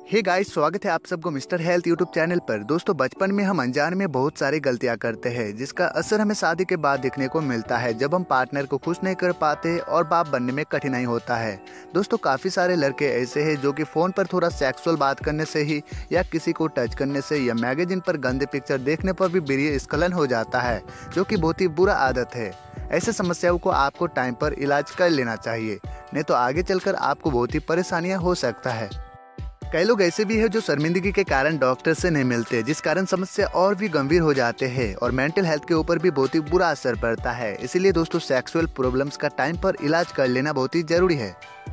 Hey guys, स्वागत है आप सबको मिस्टर हेल्थ यूट्यूब चैनल पर। दोस्तों, बचपन में हम अनजान में बहुत सारी गलतियां करते हैं जिसका असर हमें शादी के बाद दिखने को मिलता है, जब हम पार्टनर को खुश नहीं कर पाते और बाप बनने में कठिनाई होता है। दोस्तों, काफी सारे लड़के ऐसे हैं जो कि फोन पर थोड़ा सेक्सुअल बात करने से ही या किसी को टच करने से या मैगजीन पर गंदे पिक्चर देखने पर भी वीर्य स्खलन हो जाता है, जो कि बहुत ही बुरा आदत है। ऐसे समस्याओं को आपको टाइम पर इलाज कर लेना चाहिए, नहीं तो आगे चलकर आपको बहुत ही परेशानियां हो सकता है। कई लोग ऐसे भी हैं जो शर्मिंदगी के कारण डॉक्टर से नहीं मिलते, जिस कारण समस्या और भी गंभीर हो जाते हैं और मेंटल हेल्थ के ऊपर भी बहुत ही बुरा असर पड़ता है। इसीलिए दोस्तों, सेक्सुअल प्रॉब्लम्स का टाइम पर इलाज कर लेना बहुत ही जरूरी है।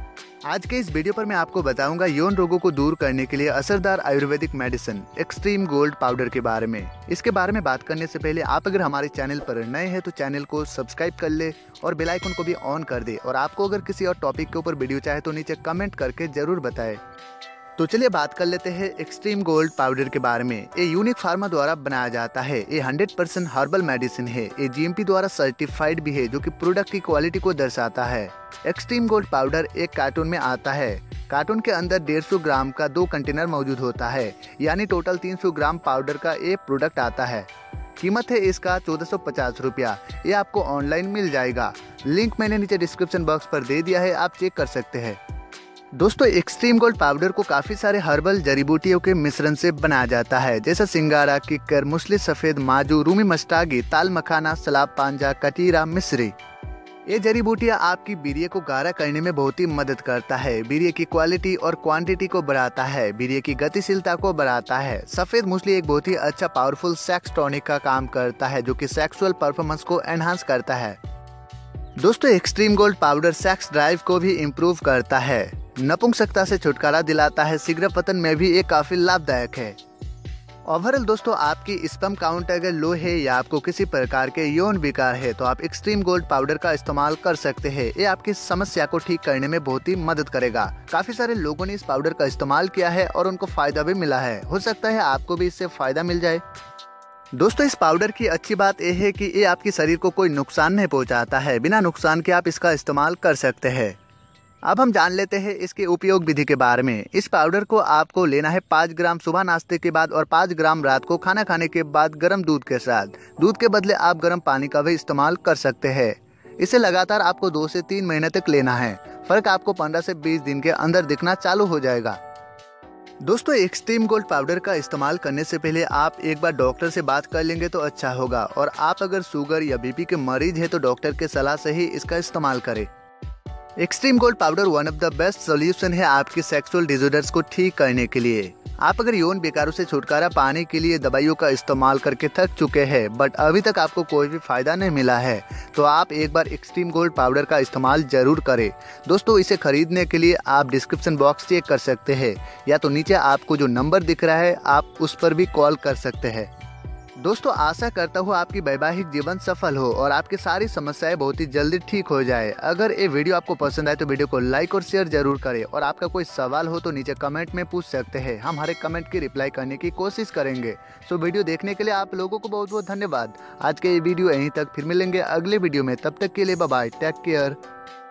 आज के इस वीडियो पर मैं आपको बताऊंगा यौन रोगों को दूर करने के लिए असरदार ayurvedic medicine extreme gold powder के बारे में। इसके बारे में बात करने से पहले आप अगर हमारे चैनल पर नए हैं तो चैनल को सब्सक्राइब कर ले और बेल आइकन को भी ऑन कर दे। और आपको अगर किसी और टॉपिक के ऊपर वीडियो चाहे तो नीचे कमेंट करके जरूर बताएं। तो चलिए बात कर लेते हैं एक्सट्रीम गोल्ड पाउडर के बारे में। ये यूनिक फार्मा द्वारा बनाया जाता है। ये 100% हर्बल मेडिसिन है। ये जीएमपी द्वारा सर्टिफाइड भी है, जो कि प्रोडक्ट की क्वालिटी को दर्शाता है। एक्सट्रीम गोल्ड पाउडर एक कार्टून में आता है। कार्टून के अंदर 150 ग्राम का 2 कंटेनर मौजूद होता है, यानी टोटल 300 ग्राम पाउडर का ये प्रोडक्ट आता है। कीमत है इसका 1450 रुपया। ये आपको ऑनलाइन मिल जाएगा। लिंक मैंने नीचे डिस्क्रिप्शन बॉक्स पर दे दिया है, आप चेक कर सकते हैं। दोस्तों, एक्सट्रीम गोल्ड पाउडर को काफी सारे हर्बल जड़ी बूटियों के मिश्रण से बनाया जाता है, जैसे सिंगारा, किक्कर, मुसली सफेद, माजू, रूमी मस्तागी, ताल मखाना, सलाब पांजा, कटीरा, मिश्री। ये जड़ी बूटियां आपकी वीर्य को गाढ़ा करने में बहुत ही मदद करता है। वीर्य की क्वालिटी और क्वांटिटी को बढ़ाता है। वीर्य की गतिशीलता को बढ़ाता है। सफेद मूसली एक बहुत ही अच्छा पावरफुल सेक्स टॉनिक का काम करता है, जो कि सेक्सुअल परफॉर्मेंस को एनहांस करता है। दोस्तों, extreme gold powder sex drive को भी इम्प्रूव करता है, नपुंसकता से छुटकारा दिलाता है। शीघ्र पतन में भी ये काफी लाभदायक है। ओवरऑल दोस्तों, आपकी स्पर्म काउंट अगर लो है या आपको किसी प्रकार के यौन विकार है तो आप एक्सट्रीम गोल्ड पाउडर का इस्तेमाल कर सकते हैं। ये आपकी समस्या को ठीक करने में बहुत ही मदद करेगा। काफी सारे लोगों ने इस पाउडर का इस्तेमाल किया है और उनको फायदा भी मिला है। हो सकता है आपको भी इससे फायदा मिल जाए। दोस्तों, इस पाउडर की अच्छी बात यह है कि ये आपके शरीर को कोई नुकसान नहीं पहुंचाता है। बिना नुकसान के आप इसका इस्तेमाल कर सकते हैं। अब हम जान लेते हैं इसके उपयोग विधि के बारे में। इस पाउडर को आपको लेना है 5 ग्राम सुबह नाश्ते के बाद और 5 ग्राम रात को खाना खाने के बाद गर्म दूध के साथ। दूध के बदले आप गर्म पानी का भी इस्तेमाल कर सकते हैं। इसे लगातार आपको 2 से 3 महीने तक लेना है। फर्क आपको 15 से 20 दिन के अंदर दिखना चालू हो जाएगा। दोस्तों, एक्सट्रीम गोल्ड पाउडर का इस्तेमाल करने से पहले आप एक बार डॉक्टर से बात कर लेंगे तो अच्छा होगा। और आप अगर शुगर या बीपी के मरीज है तो डॉक्टर के सलाह से ही इसका इस्तेमाल करें। Extreme gold powder one of the best solution है आपके सेक्सुअल डिसऑर्डर्स को ठीक करने के लिए। आप अगर यौन विकारों से छुटकारा पाने के लिए दवाइयों का इस्तेमाल करके थक चुके हैं बट अभी तक आपको कोई भी फायदा नहीं मिला है, तो आप एक बार एक्सट्रीम गोल्ड पाउडर का इस्तेमाल जरूर करें। दोस्तों, इसे खरीदने के लिए आप डिस्क्रिप्शन बॉक्स चेक कर सकते हैं, या तो नीचे आपको जो नंबर दिख रहा है आप उस पर भी कॉल कर सकते हैं। दोस्तों, आशा करता हूँ आपकी वैवाहिक जीवन सफल हो और आपकी सारी समस्याएं बहुत ही जल्दी ठीक हो जाए। अगर ये वीडियो आपको पसंद आए तो वीडियो को लाइक और शेयर जरूर करें। और आपका कोई सवाल हो तो नीचे कमेंट में पूछ सकते हैं। हम हर एक कमेंट की रिप्लाई करने की कोशिश करेंगे। सो वीडियो देखने के लिए आप लोगों को बहुत बहुत धन्यवाद। आज के ये वीडियो यहीं तक, फिर मिलेंगे अगले वीडियो में। तब तक के लिए बाय बाय, टेक केयर।